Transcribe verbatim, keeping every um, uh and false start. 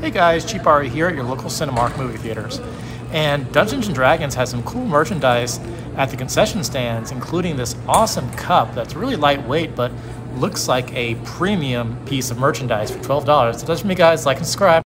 Hey guys, Cheap Ari here at your local Cinemark movie theaters. And Dungeons and Dragons has some cool merchandise at the concession stands, including this awesome cup that's really lightweight but looks like a premium piece of merchandise for twelve dollars. So touch me guys, like and subscribe.